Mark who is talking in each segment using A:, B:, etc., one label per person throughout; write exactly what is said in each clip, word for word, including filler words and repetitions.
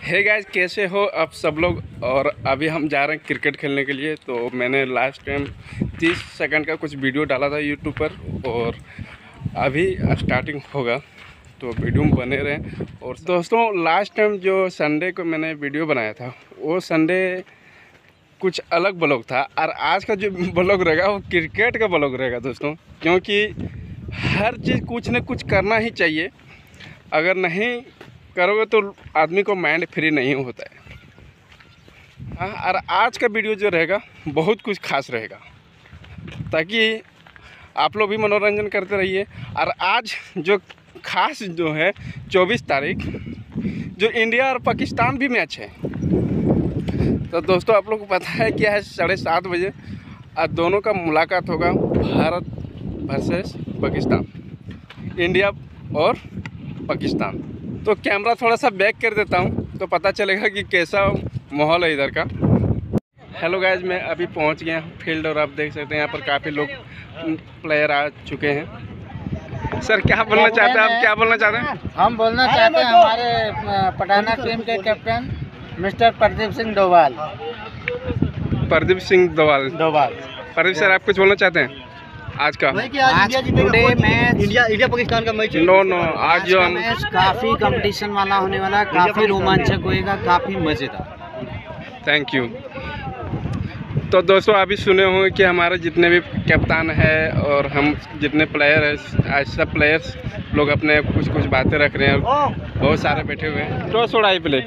A: Hey guys, कैसे हो आप सब लोग। और अभी हम जा रहे हैं क्रिकेट खेलने के लिए। तो मैंने लास्ट टाइम तीस सेकंड का कुछ वीडियो डाला था यूट्यूब पर और अभी स्टार्टिंग होगा, तो वीडियो में बने रहें। और दोस्तों, लास्ट टाइम जो संडे को मैंने वीडियो बनाया था वो संडे कुछ अलग ब्लॉग था, और आज का जो ब्लॉग रहेगा वो क्रिकेट का ब्लॉग रहेगा दोस्तों। क्योंकि हर चीज़ कुछ न कुछ करना ही चाहिए, अगर नहीं करोगे तो आदमी को माइंड फ्री नहीं होता है। हाँ, और आज का वीडियो जो रहेगा बहुत कुछ खास रहेगा, ताकि आप लोग भी मनोरंजन करते रहिए। और आज जो खास जो है चौबीस तारीख जो इंडिया और पाकिस्तान भी मैच है। तो दोस्तों, आप लोग को पता है क्या है, साढ़े सात बजे आज दोनों का मुलाकात होगा, भारत वर्सेस पाकिस्तान, इंडिया और पाकिस्तान। तो कैमरा थोड़ा सा बैक कर देता हूँ तो पता चलेगा कि कैसा माहौल है इधर का। हेलो गाइज, मैं अभी पहुँच गया फील्ड और आप देख सकते हैं यहाँ पर काफ़ी लोग प्लेयर आ चुके हैं। सर, क्या बोलना चाहते हैं आप? क्या बोलना चाहते हैं?
B: हम बोलना चाहते हैं हमारे पठाना टीम के captain mister Pradeep Singh Dobhal.
A: Pradeep Singh Dobhal
B: Dobhal
A: Pradeep sir, आप कुछ बोलना चाहते हैं आज का?
B: आज today match India India Pakistan का मैच।
A: नो नो आज जो हम
B: मैच काफी कंपटीशन वाला होने वाला, काफी रोमांचक होएगा, काफी मजेदार।
A: Thank you. तो दोस्तों, अभी सुने होंगे कि हमारे जितने भी कप्तान है और हम जितने प्लेयर हैं, आज सब प्लेयर्स लोग अपने कुछ कुछ बातें रख रहे हैं। बहुत सारे बैठे हुए हैं। तो छोड़ाई प्ले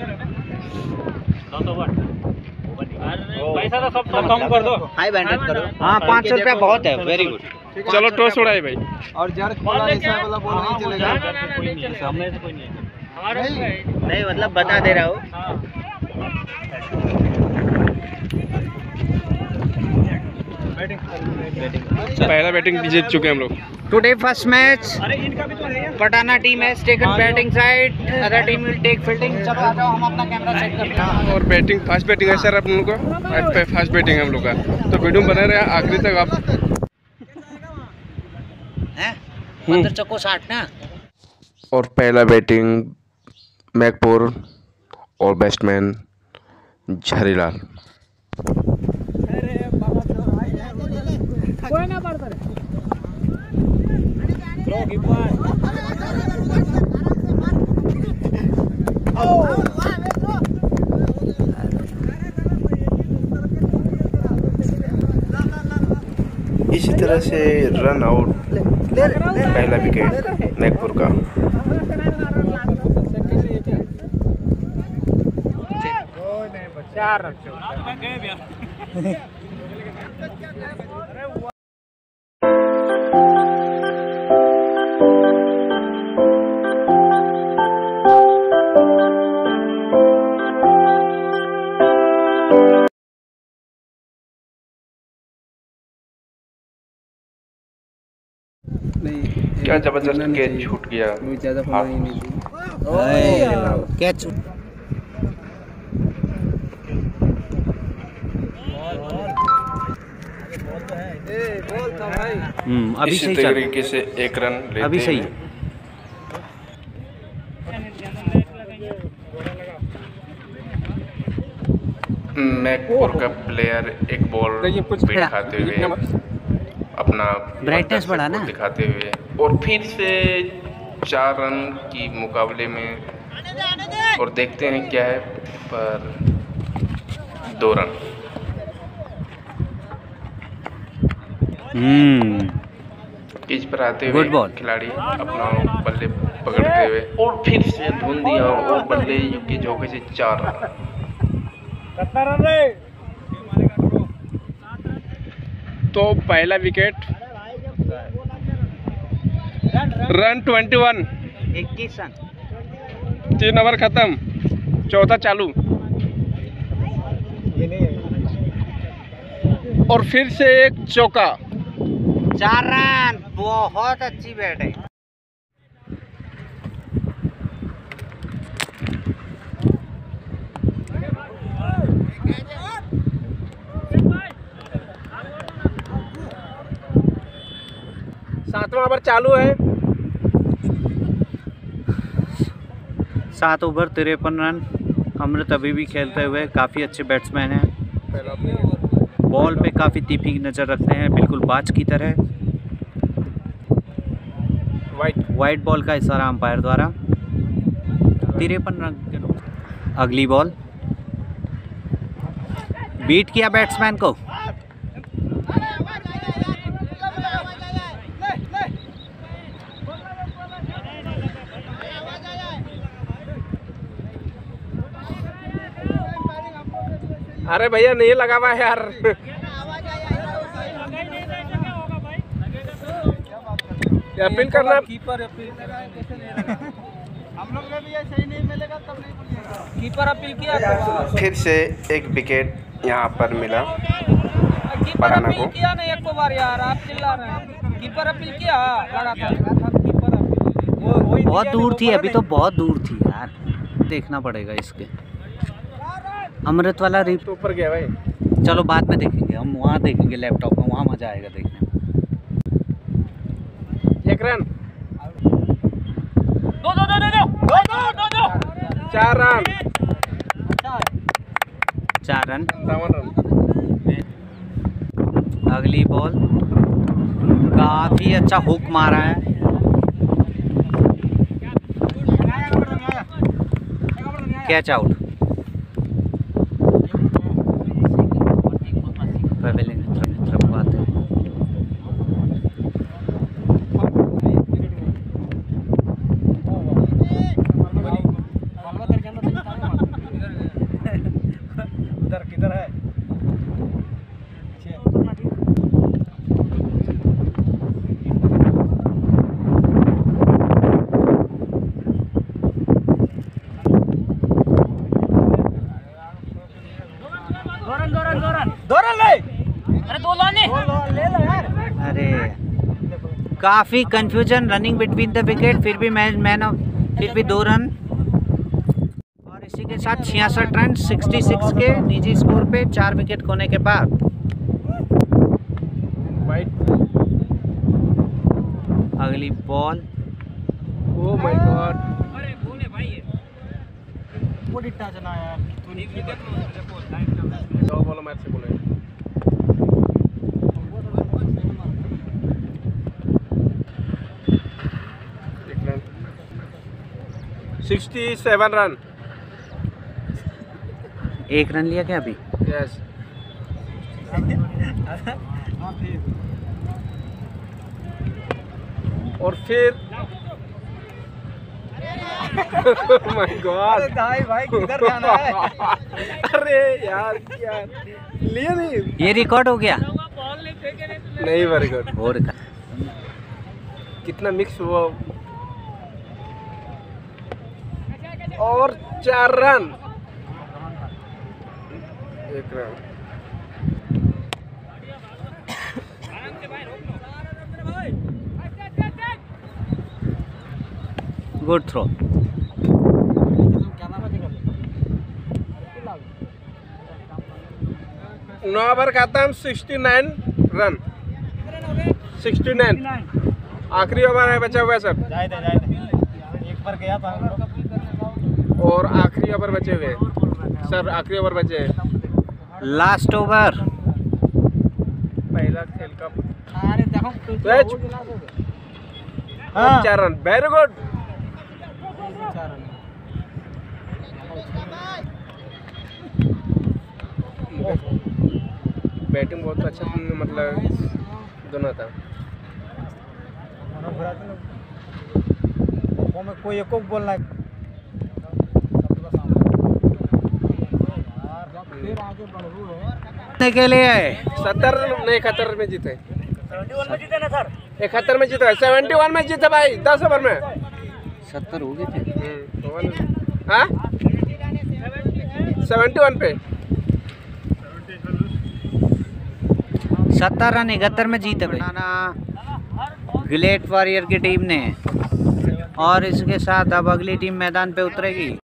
C: पैसा तो सब कम कर दो,
B: हाई बैंडेड करो। हाँ, पाँच सौ रुपया बहुत है। Very good.
A: चलो टॉस उड़ाई भाई।
B: और जर खोला ऐसा वाला बॉल नहीं चलेगा।
C: सामने से कोई नहीं है।
B: नहीं, नहीं मतलब बता दे रहा हूँ।
A: पहला बैटिंग जीत चुके हैं हम लोग।
B: Today first match Patana team है taken batting side, other team will take fielding. चलो आ जाओ, हम अपना कैमरा सेट करते हैं।
A: और बैटिंग फर्स्ट बैटिंग है सर आप लोगों का, आज पे फर्स्ट बैटिंग है हम लोग का। तो वीडियो बने रहे आखिरी तक आप।
B: हैं पंद्रह चौको साठ ना।
A: और पहला बैटिंग मैकपुर और बैट्समैन झरीलाल।
C: कोई ना पड़ता रे
A: इसी तरह से रन आउट पहला विकेट मैकपुर का।
C: चार
A: क्या जबरदस्त कैच छूट गया।
B: ज्यादा कैच
A: अभी इसी तरीके से एक रन लेते
B: अभी सही।
A: मैकपुर का प्लेयर एक बॉल बीट खाते हुए अपना
B: ब्राइटनेस बढ़ा ना
A: दिखाते हुए और फिर से चार रन की मुकाबले में, और देखते हैं क्या है, पर दो रन।
B: हम्म
A: पिच पर आते हुए खिलाड़ी अपना बल्ले पकड़ते हुए और फिर से धुन दिया और बल्ले के झोंके से चार रन। तो पहला विकेट, रन इक्कीस,
B: इक्कीस रन,
A: तीन ओवर खत्म, चौथा चालू। और फिर से एक चौका,
B: चार रन। बहुत अच्छी बैट है।
A: सातवां ओवर चालू है।
B: सात ओवर तिरपन रन अमृत अभी भी खेलते हुए, काफ़ी अच्छे बैट्समैन हैं। बॉल पे काफ़ी तीखी नज़र रखते हैं, बिल्कुल बाज की तरह।
A: वाइट
B: वाइट बॉल का इशारा अंपायर द्वारा। तिरपन रन के नुकसान। अगली बॉल बीट किया बैट्समैन को।
A: अरे भैया नहीं लगा हुआ है यार। अपील करना कीपर अपील हम लोग ने भी सही नहीं मिलेगा तब नहीं बोलिएगा। कीपर अपील किया फिर से एक विकेट यहाँ पर मिला।
C: कीपर अपील किया नहीं एक बार यार, आप चिल्ला रहे हैं। कीपर अपील किया लगातार। कीपर अपील
B: बहुत दूर थी, अभी तो बहुत दूर थी यार, देखना पड़ेगा इसके। अमृत वाला रिप
A: ऊपर गया भाई।
B: चलो बाद में देखेंगे, हम वहाँ देखेंगे लैपटॉप में, वहाँ मजा आएगा देखने में।
A: एक रन
C: दो दो दो दो दो दो दो दो
A: चार रन
B: चार रन
A: बावन रन।
B: अगली बॉल काफी अच्छा हुक मारा है। Catch out.
A: उधर किधर है?
B: अरे काफी confusion running between the wicket, फिर भी मैन मैन ऑफ फिर भी दो रन। और इसी के साथ छियासठ रन छियासठ के निजी स्कोर पे चार विकेट खोने के बाद। अगली बॉल
A: ओह माय गॉड।
C: अरे बोले भाई बड़ी टच ना यार।
A: दो बॉल मैच से बोले। Sixty seven run.
B: एक रन लिया क्या अभी?
A: यस। और फिर माय गॉड भाई भाई किधर जाना है? अरे यार क्या लिए नहीं?
B: ये रिकॉर्ड हो गया?
A: नहीं वेरी गुड।
B: और
A: कितना मिक्स हुआ। और चार रन एक रन।
B: Good throw.
A: नौ ओवर खाता हम sixty nine run sixty nine. आखिरी ओवर है बचा हुआ है सर।
C: जाए दे जाए दे। एक बार गया था
A: और आखिरी ओवर बचे हुए सर। आखिरी ओवर बचे हैं।
B: Last over.
A: पहला खेल का
C: अरे देखो
A: हाँ। चार रन वेरी गुड। बैटिंग बहुत अच्छा मतलब दोनों था।
C: कोई एक बोलना
B: के लिए
A: सत्तर नहीं इकहत्तर में जीते।
C: जीते ना सर।
A: इकहत्तर में जीता। सेवेंटी वन में जीता भाई दस ओवर में।
B: सत्तर हो गए थे।
A: हाँ सेवेंटी वन पे
B: सत्तर रन इकहत्तर में जीते ग्लेट वॉरियर की टीम ने। और इसके साथ अब अगली टीम मैदान पे उतरेगी।